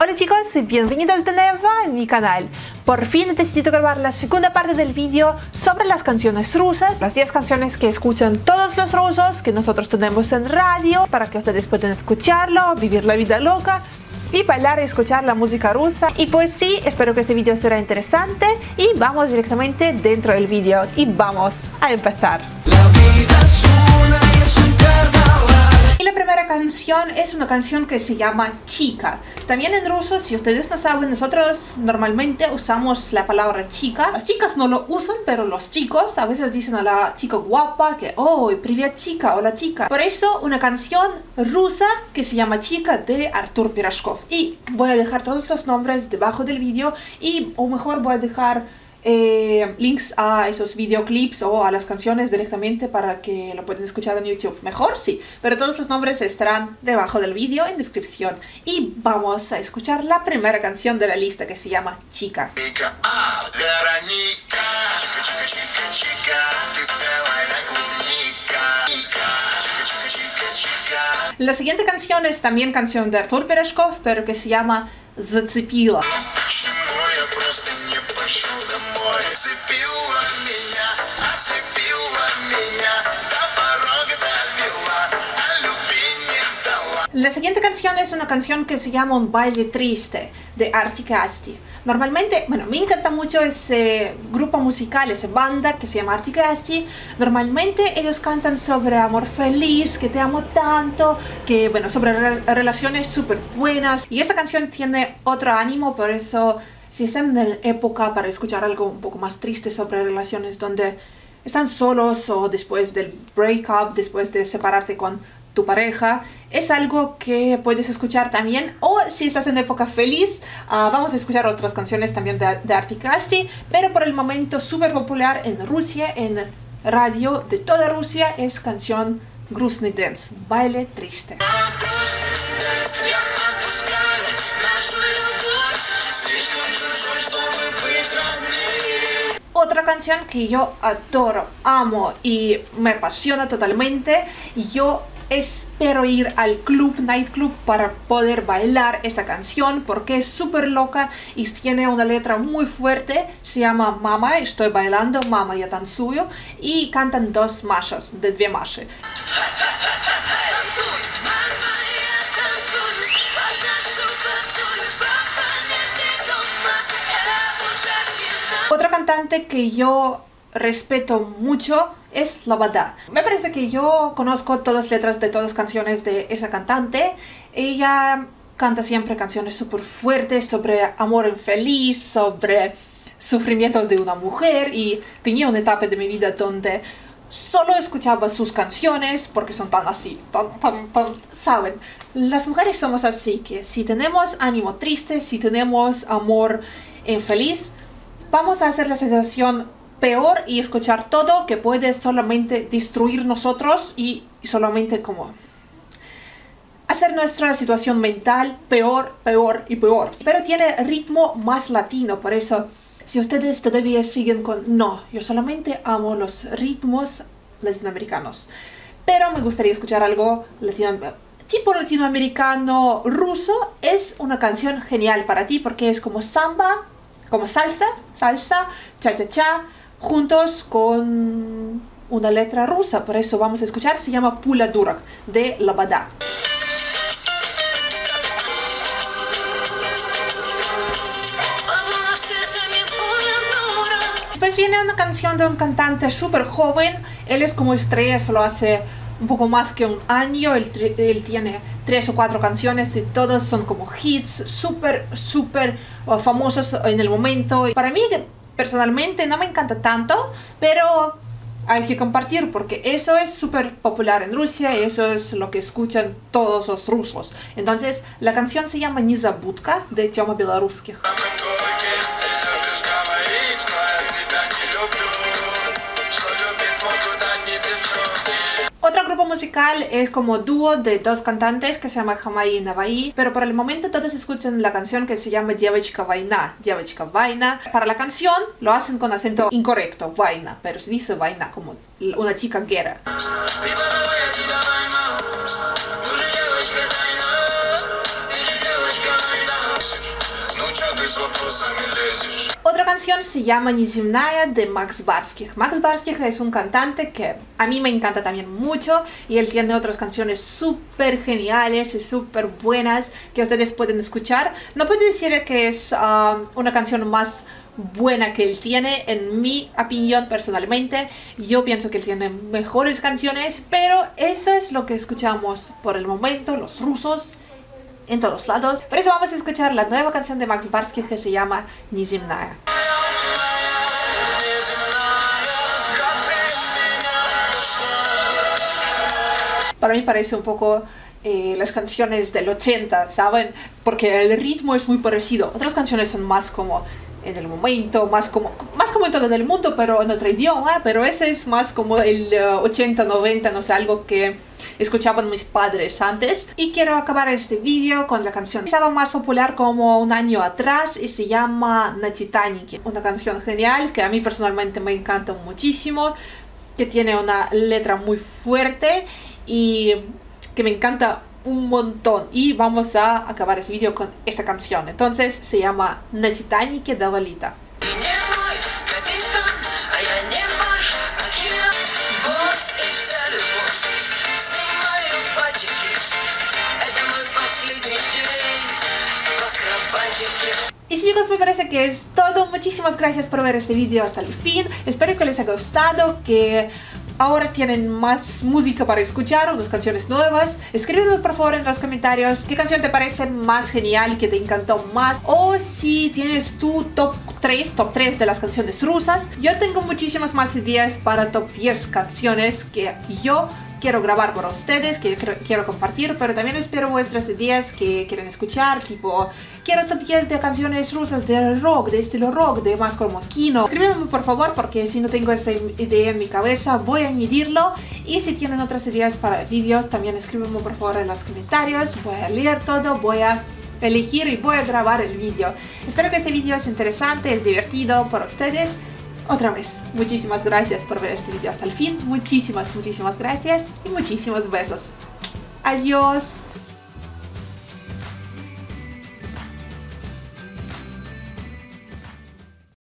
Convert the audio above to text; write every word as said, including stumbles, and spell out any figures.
Hola chicos y bienvenidos de nuevo a mi canal. Por fin he decidido grabar la segunda parte del vídeo sobre las canciones rusas, las diez canciones que escuchan todos los rusos, que nosotros tenemos en radio, para que ustedes puedan escucharlo, vivir la vida loca y bailar y escuchar la música rusa. Y pues sí, espero que este vídeo será interesante y vamos directamente dentro del vídeo y vamos a empezar. La vida es una y es un carnaval. Y la primera canción es una canción que se llama Chica. También en ruso, si ustedes no saben, nosotros normalmente usamos la palabra chica. Las chicas no lo usan, pero los chicos a veces dicen a la chica guapa que oh, привет chica, hola chica. Por eso una canción rusa que se llama Chica de Artur Pirashkov. Y voy a dejar todos los nombres debajo del vídeo y o mejor voy a dejar Eh, links a esos videoclips o a las canciones directamente para que lo puedan escuchar en YouTube. Mejor sí, pero todos los nombres estarán debajo del vídeo en descripción. Y vamos a escuchar la primera canción de la lista que se llama Chica. La siguiente canción es también canción de Artur Pirashkov, pero que se llama Zацепила. La siguiente canción es una canción que se llama Un baile triste de Artik y Asti. Normalmente, bueno, me encanta mucho ese grupo musical, esa banda que se llama Artik y Asti. Normalmente ellos cantan sobre amor feliz, que te amo tanto, que bueno, sobre re relaciones súper buenas. Y esta canción tiene otro ánimo, por eso si están en época para escuchar algo un poco más triste sobre relaciones donde están solos o después del breakup, después de separarte con tu pareja, es algo que puedes escuchar también. O si estás en época feliz, uh, vamos a escuchar otras canciones también de, de Artik y Asti, pero por el momento súper popular en Rusia, en radio de toda Rusia, es canción Grusny Dance, baile triste. Otra canción que yo adoro, amo y me apasiona totalmente, y yo espero ir al club, nightclub, para poder bailar esta canción porque es súper loca y tiene una letra muy fuerte. Se llama Mama, estoy bailando, Mama, я танцую, y cantan dos mashas, de две маши. Otra cantante que yo respeto mucho es Loboda. Me parece que yo conozco todas las letras de todas las canciones de esa cantante. Ella canta siempre canciones súper fuertes sobre amor infeliz, sobre sufrimientos de una mujer, y tenía una etapa de mi vida donde solo escuchaba sus canciones porque son tan así, tan, tan, tan, ¿saben? Las mujeres somos así, que si tenemos ánimo triste, si tenemos amor infeliz, vamos a hacer la situación peor y escuchar todo que puede solamente destruir nosotros y, y solamente como hacer nuestra situación mental peor, peor y peor. Pero tiene ritmo más latino, por eso si ustedes todavía siguen con no, yo solamente amo los ritmos latinoamericanos, pero me gustaría escuchar algo latino, tipo latinoamericano ruso, es una canción genial para ti porque es como samba, como salsa, salsa, cha-cha-cha, juntos con una letra rusa. Por eso vamos a escuchar, se llama Pula Durak de Loboda. Después viene una canción de un cantante súper joven. Él es como estrella, solo hace un poco más que un año. Él, él tiene tres o cuatro canciones y todos son como hits súper, súper uh, famosos en el momento. Para mí personalmente no me encanta tanto, pero hay que compartir porque eso es súper popular en Rusia y eso es lo que escuchan todos los rusos. Entonces la canción se llama Незабудка de Тёма Белорусских. Otro grupo musical es como dúo de dos cantantes que se llama Hamai y Navai, pero por el momento todos escuchan la canción que se llama Девочка Война, Девочка Война. Para la canción lo hacen con acento incorrecto, Война, pero se dice Война como una chica guerra. canción se llama Nizimnaya de Max Barskих. Max Barskich es un cantante que a mí me encanta también mucho y él tiene otras canciones súper geniales y súper buenas que ustedes pueden escuchar. No puedo decir que es uh, una canción más buena que él tiene, en mi opinión personalmente. Yo pienso que él tiene mejores canciones, pero eso es lo que escuchamos por el momento, los rusos, en todos lados. Por eso vamos a escuchar la nueva canción de Max Barskich que se llama Nizimnaya. Para mí parece un poco eh, las canciones del ochenta, ¿saben? Porque el ritmo es muy parecido. Otras canciones son más como en el momento, más como, más como en todo el mundo, pero en otro idioma. Pero ese es más como el uh, ochenta, noventa, no sé, algo que escuchaban mis padres antes. Y quiero acabar este vídeo con la canción que estaba más popular como un año atrás y se llama Na Titanic. Una canción genial que a mí personalmente me encanta muchísimo, que tiene una letra muy fuerte y que me encanta un montón. Y vamos a acabar este vídeo con esta canción. Entonces se llama Na Titanic de Lolita. Y sí, chicos, me parece que es todo. Muchísimas gracias por ver este vídeo hasta el fin. Espero que les haya gustado, que ahora tienen más música para escuchar, unas canciones nuevas. Escríbeme por favor en los comentarios qué canción te parece más genial, que te encantó más, o si tienes tu top tres, top tres de las canciones rusas. Yo tengo muchísimas más ideas para top diez canciones que yo quiero grabar para ustedes, que quiero compartir, pero también espero vuestras ideas que quieren escuchar, tipo, quiero top diez de canciones rusas de rock, de estilo rock, de más como kino. Escríbeme por favor, porque si no tengo esta idea en mi cabeza, voy a añadirlo. Y si tienen otras ideas para vídeos, también escríbeme por favor en los comentarios. Voy a leer todo, voy a elegir y voy a grabar el vídeo. Espero que este vídeo es interesante, es divertido para ustedes. Otra vez, muchísimas gracias por ver este vídeo hasta el fin. Muchísimas, muchísimas gracias y muchísimos besos. Adiós.